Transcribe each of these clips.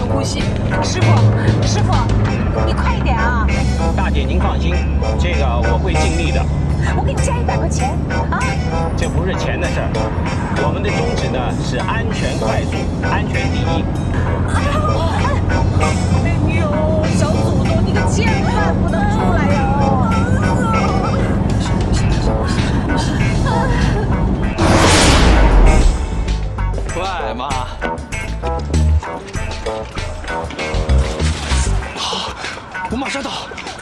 深呼吸。师傅，师傅，你快一点啊！ 大姐您放心，这个我会尽力的。 我给你加100块钱啊！ 这不是钱的事儿，我们的宗旨呢是安全快速，安全第一。 哎呦，小祖宗，你可千万不能出来呀！ 喂，妈。好，我马上到。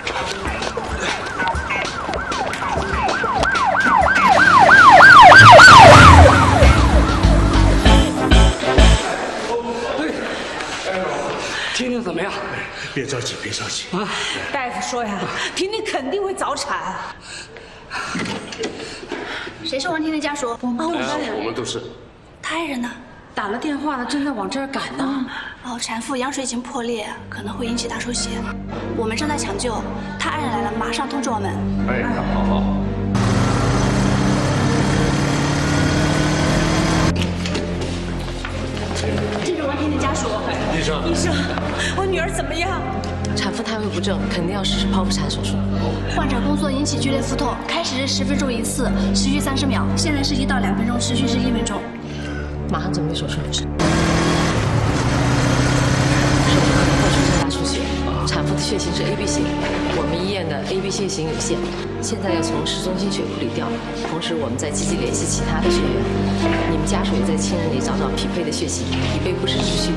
婷婷怎么样？ 别着急，别着急啊！大夫说呀，婷婷肯定会早产。 谁是王婷的家属？ 我们都是。 他爱人呢？ 打了电话了，正在往这儿赶呢。 哦，产妇羊水已经破裂，可能会引起大出血。我们正在抢救，他爱人来了，马上通知我们。 哎，好好。 这是王婷的家属。 医生， 医生，我女儿怎么样？ 产妇胎位不正，肯定要实施剖腹产手术。 患者宫缩引起剧烈腹痛，开始是10分钟一次，持续30秒，现在是1到2分钟，持续是1分钟。 马上准备手术。手术可能会出现大出血，产妇的血型是 AB 型，我们医院的 AB 血型有限，现在要从市中心血库里调，同时我们在积极联系其他的学员，你们家属也在亲人里找找匹配的血型，以备不时之需。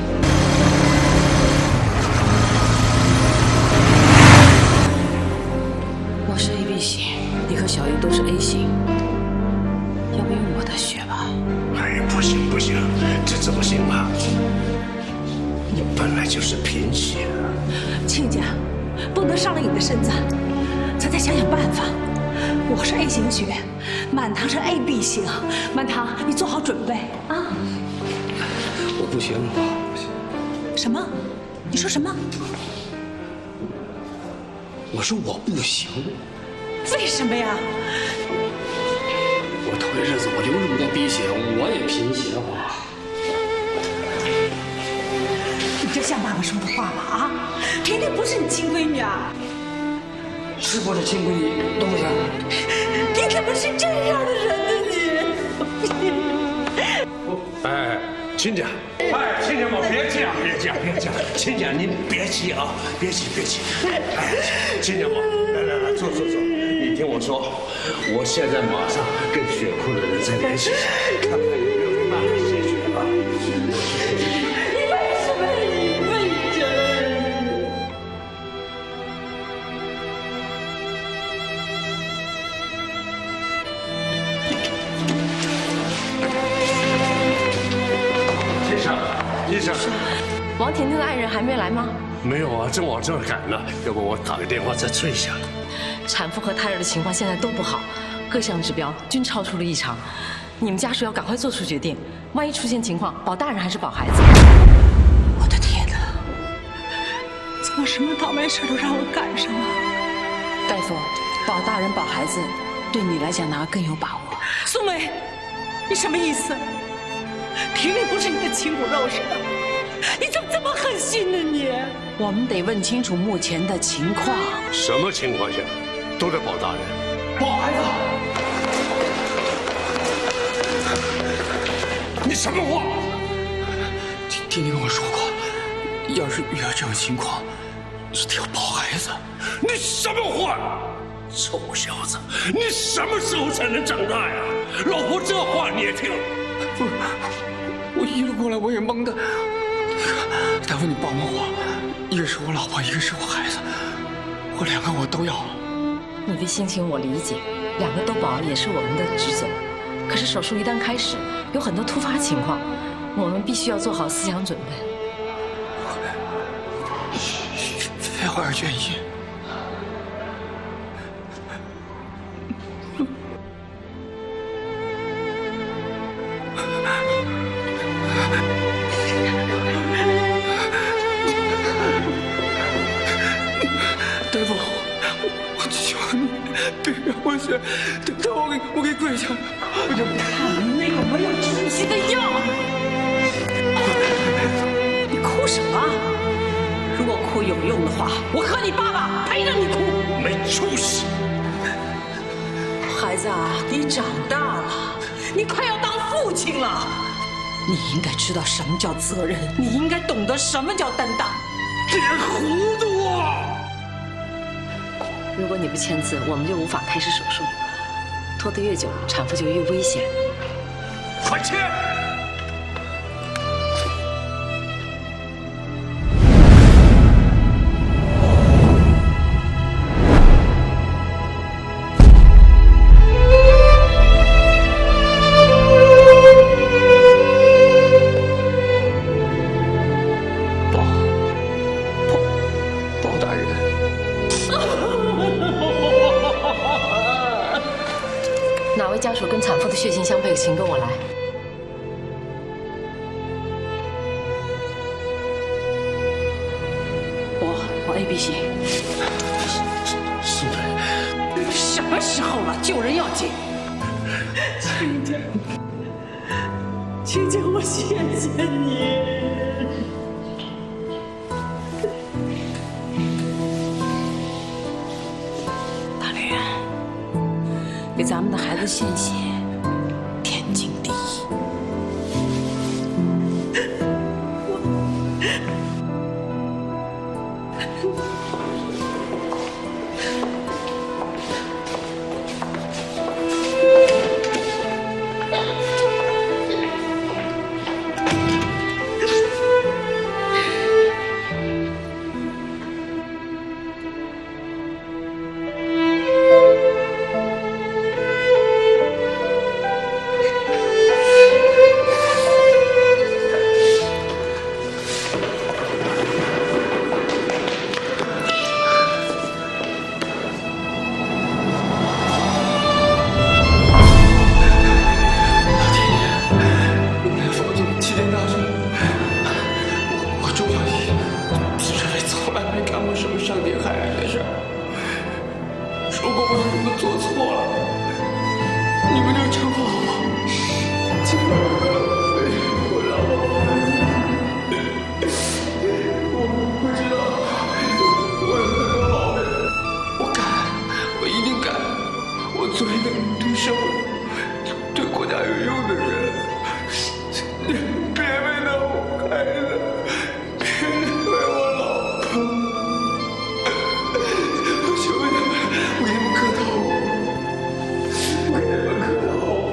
我是 AB 型，你和小英都是 A 型，要不用我的血吧？ 哎，不行不行，这怎么行啊？你本来就是贫血。 亲家，不能伤了你的身子，咱再想想办法。我是 A 型血，满堂是 AB 型，满堂你做好准备啊！ 我不行，我不行。 什么？你说什么？ 我说我不行。 为什么呀？ 我头一阵子我流这么多鼻血，我也贫血我。 你这像爸爸说的话吗？啊，婷婷不是你亲闺女啊！ 是不是亲闺女都不行？ 你可不是这样的人呢，你！ 哎，亲家，哎，亲家们别这样，别这样，别这样，亲家您别急啊，别急，别急。哎，亲家们，来，坐。你听我说，我现在马上跟血库的人再联系，看看有没有办法解决啊。 你为什么一辈子？ 医生， 王婷婷的爱人还没来吗？ 没有啊，正往这儿赶呢。要不我打个电话再催一下。 产妇和胎儿的情况现在都不好，各项指标均超出了异常。你们家属要赶快做出决定，万一出现情况，保大人还是保孩子？ 我的天哪！怎么什么倒霉事都让我赶上了？大夫，保大人保孩子，对你来讲哪个更有把握？苏梅，你什么意思？婷婷不是你的亲骨肉似的，你怎么这么狠心呢你？我们得问清楚目前的情况。 什么情况下都在保大人，保孩子？你什么话？ 婷婷跟我说过，要是遇到这种情况，一定要保孩子。 你什么话？臭小子，你什么时候才能长大呀？老婆这话你也听？ 不是，我一路过来我也懵的。大夫，你帮帮我，一个是我老婆，一个是我孩子，我2个我都要。 你的心情我理解，2个都保也是我们的职责。可是手术一旦开始，有很多突发情况，我们必须要做好思想准备。 废话2选1。大夫，我求你，别让我选，等我给跪下，我就看那有没有止血的药。你哭什么？ 用的话，我和你爸爸陪着你哭。 没出息！ 孩子啊，你长大了，你快要当父亲了，你应该知道什么叫责任，你应该懂得什么叫担当。 这人糊涂啊！ 如果你不签字，我们就无法开始手术，拖得越久，产妇就越危险。 快签！ 包大人。 哪位家属跟产妇的血型相配，请跟我来。 我 A、B 型。 苏北， 什么时候了？救人要紧。亲家，亲家，我谢谢你。大雷啊，给咱们的孩子献血，天经地义。 伤天害理的事儿，如果我有什么做错了，你们就惩罚我，请我饶了我。我不知道，我有很多毛病，我改，我一定改，我做一个对社会、对国家有用的人。别为难我孩子，别为我老婆。我给你们磕头，我给你们磕头。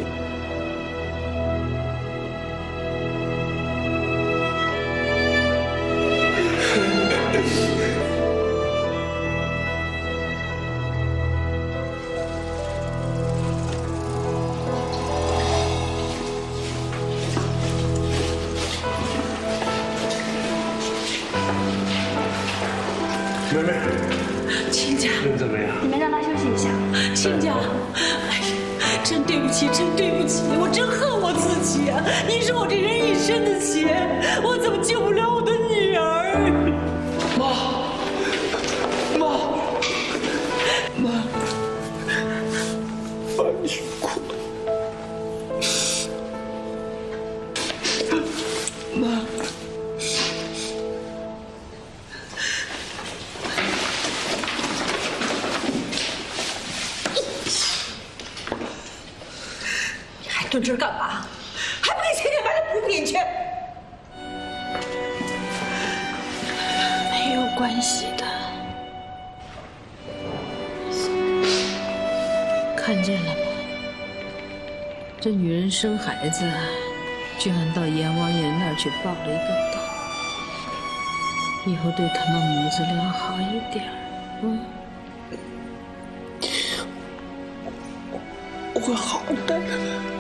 妹妹， 亲家， 人怎么样？ 你们让他休息一下。 亲家，哎呀，真对不起，真对不起，我真恨我自己啊！你说我这人一身的血，我怎么救不了我的女儿？ 妈，你辛苦了。妈。 蹲这儿干嘛？还不给亲家买点补品去？ 没有关系的。 看见了吗？这女人生孩子，居然到阎王爷那儿去报了一个到。以后对他们母子俩好一点， 我会好的。